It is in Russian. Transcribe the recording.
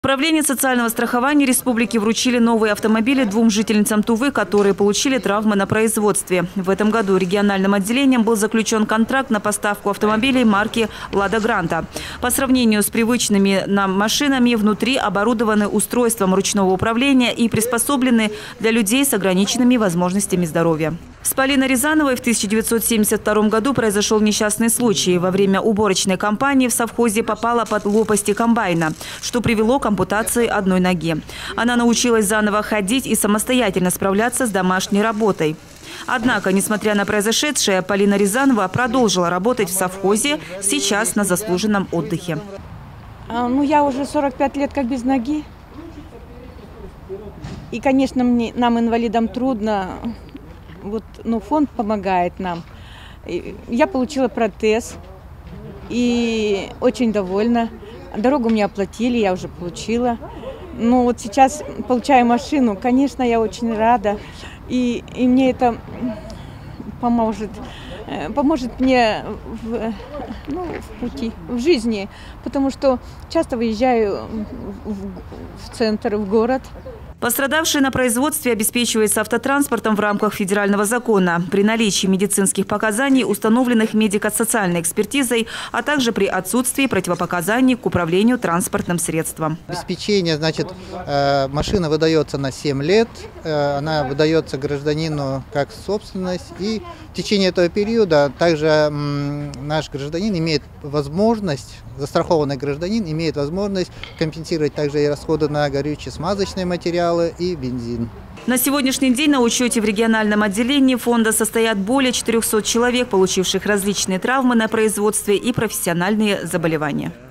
Управление социального страхования республики вручили новые автомобили двум жительницам Тувы, которые получили травмы на производстве. В этом году региональным отделением был заключен контракт на поставку автомобилей марки «Лада Гранта». По сравнению с привычными нам машинами, внутри оборудованы устройством ручного управления и приспособлены для людей с ограниченными возможностями здоровья. С Полиной Рязановой в 1972 году произошел несчастный случай. Во время уборочной кампании в совхозе попала под лопасти комбайна, что привело к ампутации одной ноги. Она научилась заново ходить и самостоятельно справляться с домашней работой. Однако, несмотря на произошедшее, Полина Рязанова продолжила работать в совхозе, сейчас на заслуженном отдыхе. Я уже 45 лет как без ноги. И, конечно, нам, инвалидам, трудно. Фонд помогает нам. Я получила протез и очень довольна. Дорогу мне оплатили, я уже получила. Сейчас получаю машину. Конечно, я очень рада. И мне это поможет мне в пути, в жизни. Потому что часто выезжаю в центр, в город. Пострадавшие на производстве обеспечиваются автотранспортом в рамках федерального закона при наличии медицинских показаний, установленных медико-социальной экспертизой, а также при отсутствии противопоказаний к управлению транспортным средством. Обеспечение, машина выдается на 7 лет, она выдается гражданину как собственность, и в течение этого периода также наш гражданин имеет возможность, застрахованный гражданин имеет возможность компенсировать также и расходы на горюче-смазочные материалы и бензин. На сегодняшний день на учете в региональном отделении фонда состоят более 400 человек, получивших различные травмы на производстве и профессиональные заболевания.